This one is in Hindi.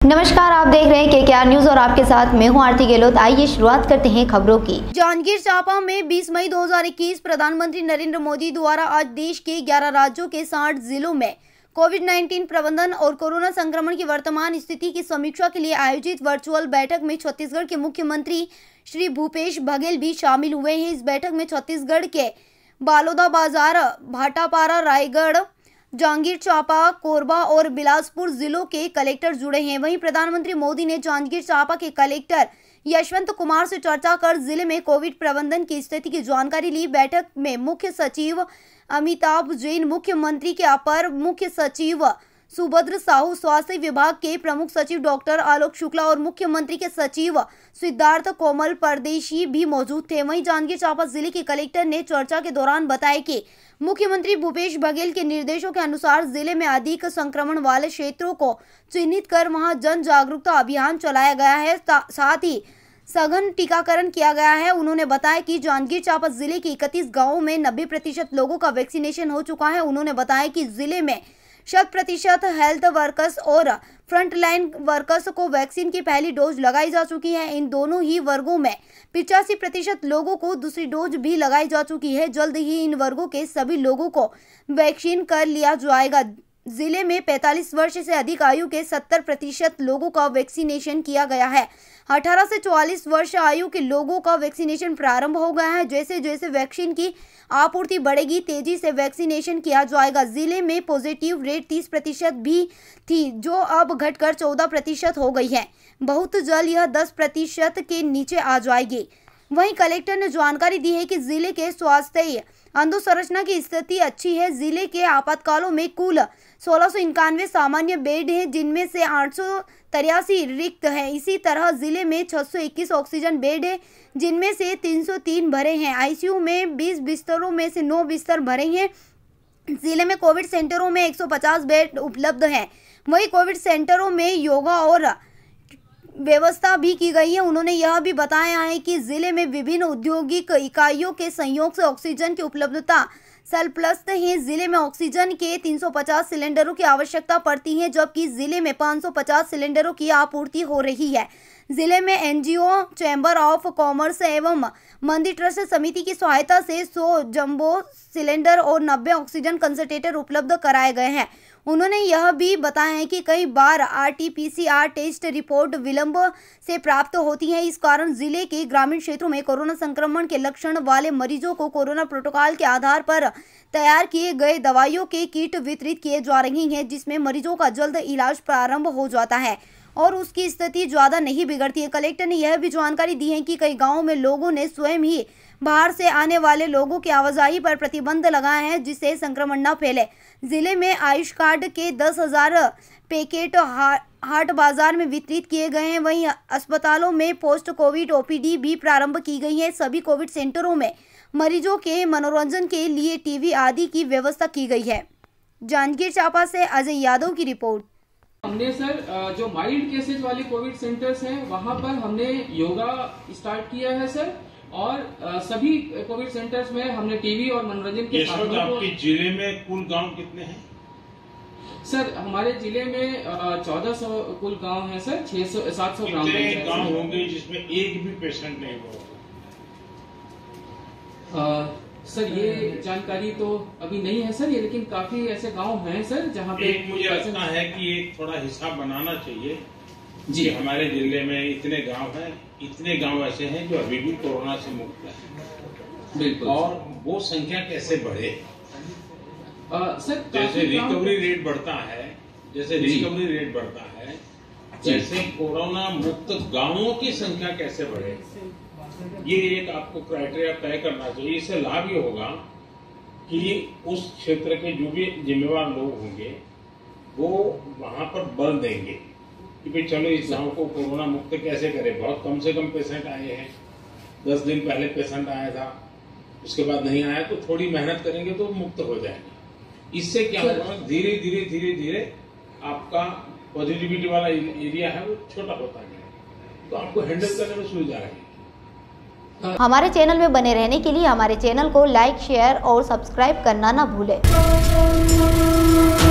नमस्कार, आप देख रहे हैं KKR न्यूज और आपके साथ मैं हूं आरती गहलोत। आइए शुरुआत करते हैं खबरों की। जांजगीर चांपा में 20 मई 2021 प्रधानमंत्री नरेंद्र मोदी द्वारा आज देश के 11 राज्यों के 60 जिलों में कोविड-19 प्रबंधन और कोरोना संक्रमण की वर्तमान स्थिति की समीक्षा के लिए आयोजित वर्चुअल बैठक में छत्तीसगढ़ के मुख्यमंत्री श्री भूपेश बघेल भी शामिल हुए हैं। इस बैठक में छत्तीसगढ़ के बलौदाबाजार, भाटापारा, रायगढ़, जांजगीर चांपा, कोरबा और बिलासपुर जिलों के कलेक्टर जुड़े हैं। वहीं प्रधानमंत्री मोदी ने जांजगीर चांपा के कलेक्टर यशवंत कुमार से चर्चा कर जिले में कोविड प्रबंधन की स्थिति की जानकारी ली। बैठक में मुख्य सचिव अमिताभ जैन, मुख्यमंत्री के अपर मुख्य सचिव सुभद्र साहू, स्वास्थ्य विभाग के प्रमुख सचिव डॉक्टर आलोक शुक्ला और मुख्यमंत्री के सचिव सिद्धार्थ कोमल परदेशी भी मौजूद थे। वहीं जांजगीर चांपा जिले के कलेक्टर ने चर्चा के दौरान बताया कि मुख्यमंत्री भूपेश बघेल के निर्देशों के अनुसार जिले में अधिक संक्रमण वाले क्षेत्रों को चिन्हित कर वहां जन जागरूकता अभियान चलाया गया है, साथ ही सघन टीकाकरण किया गया है। उन्होंने बताया कि जांजगीर चांपा जिले के 31 गाँवों में 90% लोगों का वैक्सीनेशन हो चुका है। उन्होंने बताया कि जिले में 100% हेल्थ वर्कर्स और फ्रंटलाइन वर्कर्स को वैक्सीन की पहली डोज लगाई जा चुकी है। इन दोनों ही वर्गों में 85% लोगों को दूसरी डोज भी लगाई जा चुकी है। जल्द ही इन वर्गों के सभी लोगों को वैक्सीन कर लिया जाएगा। जिले में 45 वर्ष से अधिक आयु के 70% लोगों का वैक्सीनेशन किया गया है। 18 से 44 वर्ष आयु के लोगों का वैक्सीनेशन प्रारंभ हो गया है। जैसे जैसे वैक्सीन की आपूर्ति बढ़ेगी, तेजी से वैक्सीनेशन किया जाएगा। जिले में पॉजिटिव रेट 30% भी थी, जो अब घटकर 14% हो गई है। बहुत जल्द यह 10% के नीचे आ जाएगी। वहीं कलेक्टर ने जानकारी दी है कि जिले के स्वास्थ्य अधोसंरचना की स्थिति अच्छी है। जिले के आपातकालों में कुल 1691 सामान्य बेड हैं, जिनमें से 883 रिक्त हैं। इसी तरह जिले में 621 ऑक्सीजन बेड हैं, जिनमें से 303 भरे हैं। आईसीयू में 20 बिस्तरों में से 9 बिस्तर भरे हैं। जिले में कोविड सेंटरों में 150 बेड उपलब्ध हैं। वहीं कोविड सेंटरों में योगा और व्यवस्था भी की गई है। उन्होंने यह भी बताया है कि जिले में विभिन्न औद्योगिक इकाइयों के संयोग से ऑक्सीजन की उपलब्धता सरप्लस है। जिले में ऑक्सीजन के 350 सिलेंडरों की आवश्यकता पड़ती है, जबकि जिले में 550 सिलेंडरों की आपूर्ति हो रही है। जिले में एनजीओ, चैम्बर ऑफ कॉमर्स एवं मंदिर ट्रस्ट समिति की सहायता से 100 जंबो सिलेंडर और 90 ऑक्सीजन कंसंट्रेटर उपलब्ध कराए गए हैं। उन्होंने यह भी बताया है कि कई बार RT-PCR टेस्ट रिपोर्ट विलंब से प्राप्त होती है। इस कारण जिले के ग्रामीण क्षेत्रों में कोरोना संक्रमण के लक्षण वाले मरीजों को कोरोना प्रोटोकॉल के आधार पर तैयार किए गए दवाइयों के किट वितरित किए जा रही हैं, जिसमें मरीजों का जल्द इलाज प्रारंभ हो जाता है और उसकी स्थिति ज्यादा नहीं बिगड़ती है। कलेक्टर ने यह भी जानकारी दी है कि कई गाँवों में लोगों ने स्वयं ही बाहर से आने वाले लोगों की आवाजाही पर प्रतिबंध लगाया है, जिससे संक्रमण न फैले। जिले में आयुष कार्ड के 10,000 पैकेट हाट बाजार में वितरित किए गए हैं। वहीं अस्पतालों में पोस्ट कोविड OPD भी प्रारंभ की गई है। सभी कोविड सेंटरों में मरीजों के मनोरंजन के लिए टीवी आदि की व्यवस्था की गई है। जांजगीर चांपा से अजय यादव की रिपोर्ट। हमने सर जो माइल्ड केसेज वाले कोविड सेंटर्स हैं वहां पर हमने योगा स्टार्ट किया है सर, और सभी कोविड सेंटर्स में हमने टीवी और मनोरंजन के साधनों को। आपके जिले में कुल गांव कितने हैं सर? हमारे जिले में 1400 कुल गांव हैं सर। 700 गांव होंगे जिसमें एक भी पेशेंट नहीं हुआ? सर ये जानकारी तो अभी नहीं है सर, ये लेकिन काफी ऐसे गांव हैं सर जहां पे मुझे लगता है कि एक थोड़ा हिसाब बनाना चाहिए जी। हमारे जिले में इतने गांव हैं, इतने गांव ऐसे हैं जो अभी भी कोरोना से मुक्त हैं, बिल्कुल, और वो संख्या कैसे बढ़े? सर जैसे रिकवरी रेट बढ़ता है, जैसे कोरोना मुक्त गांवों की संख्या कैसे बढ़े, ये एक आपको क्राइटेरिया तय करना चाहिए। इससे लाभ ये होगा कि उस क्षेत्र के जो भी जिम्मेवार लोग होंगे वो वहां पर बल देंगे कि भाई चलो इस गांव को कोरोना मुक्त कैसे करें। बहुत कम से कम पेशेंट आए हैं, 10 दिन पहले पेशेंट आया था, उसके बाद नहीं आया, तो थोड़ी मेहनत करेंगे तो मुक्त हो जाएंगे। इससे क्या होगा, धीरे धीरे आपका पॉजिटिविटी वाला एरिया है वो छोटा होता जाएगा, तो आपको हैंडल करने में सुविधा रहेगी। हमारे चैनल में बने रहने के लिए हमारे चैनल को लाइक, शेयर और सब्सक्राइब करना ना भूलें।